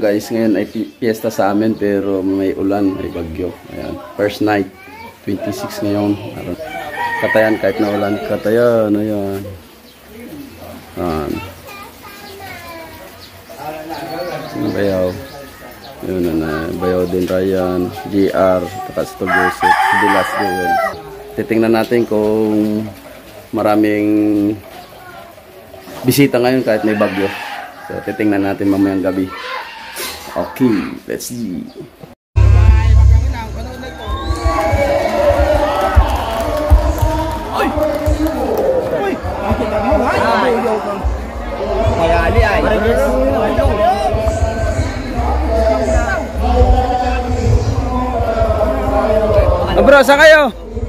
Guys, ngayon ay piyesta sa amin pero may ulan, may bagyo. Ayan, first night, 26 ngayon. Katayan kahit na ulan. Katayan, ayan. Ayan. Bayaw. Yun na, bayaw din Ryan, GR, Takasito Joseph, the last Joel. Titingnan natin kung maraming bisita ngayon kahit may bagyo. So, titingnan natin mamayang gabi. Okay, let's see. Bro, saan kayo?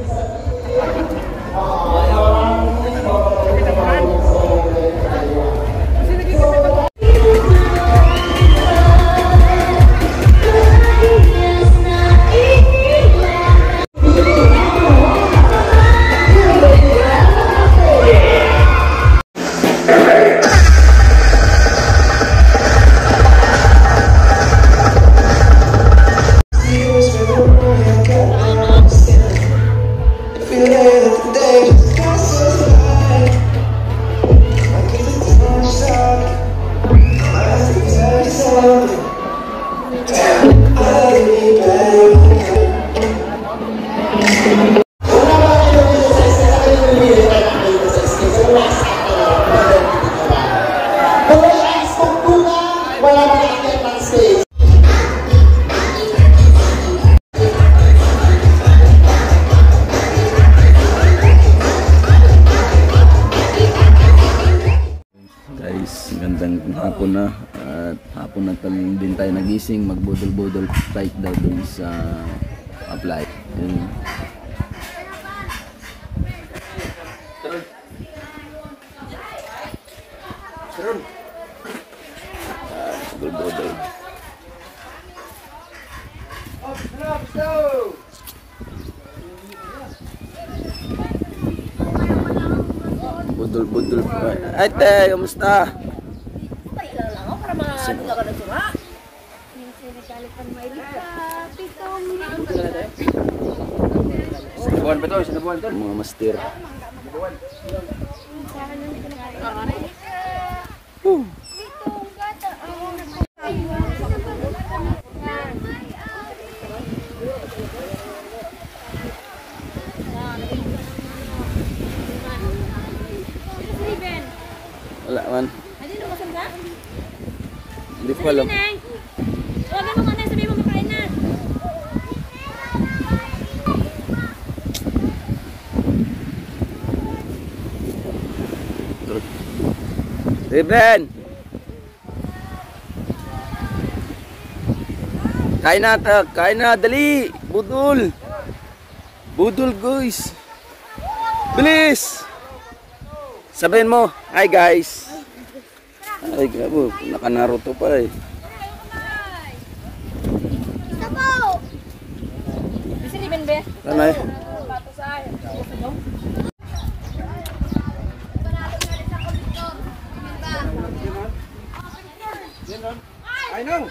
Gandang hapon na at hapon na din tayo nagising, magbudol-budol flight daw dun sa apply. Budol-budol. Budol-budol. Ay te, kamusta? Mga master. Wala man. Hindi ko alam. Riben! Kain na, kain na, dali! Budol! Budol guys! Bilis! Sabihin mo, hi guys! Ay gabo, naka-Naruto pa eh. Sabaw! Bisa Riben be? Tanay. Ay no.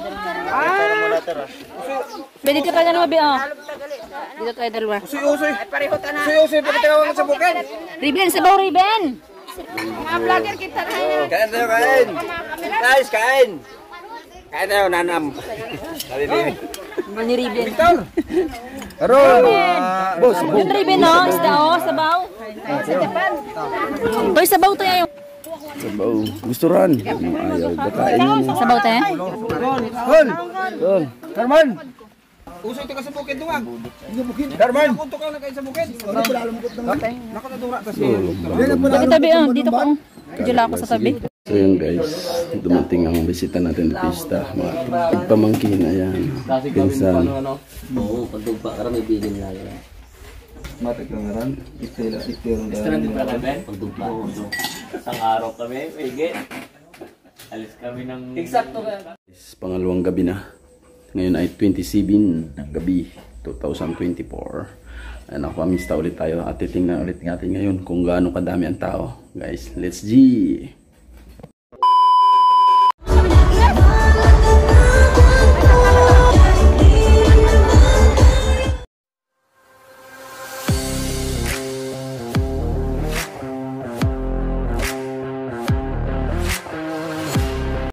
Dito tayo na mabi oh. Dito tayo dalawa. Usoy. Pareho ta na. Usoy, pagkatawag sa bukid. Riben, sabaw Riben. Mga vlogger kita na. Kain tayo, kain. Guys, kain. Kain tayo, nanam. Sabi baby. Ni Riben. Victor. Aron. Boss, Yung Riben no, isda oh, sabaw. Sa Japan. Boy, sabaw to yayo. Sabaw. Gusto ran. Ayaw, kakain mo na. Sabaw tayo. Hol. Hol. Carmen. Usoy ito ka sa bukid duwag. Carmen. Kunto ka na kayo sa bukid. Nakatadura ta siya. Dito tabi oh, dito ko. Dila ako sa tabi. So yun guys, dumating ang bisita natin sa pista. Mga pagpamangkin, ayan. Pinsan. Oo, pagdugpa ka may bilin na yun. Matik lang ran. Istira din pala Ben? Pagdugpa. Isang araw kami, higit. Alis kami ng... Eksakto ka. Pangalawang gabi na. Ngayon ay 27 ng gabi, 2024. Ayan, pamista ulit tayo at titingnan ulit natin ngayon kung gaano kadami ang tao. Guys, let's G!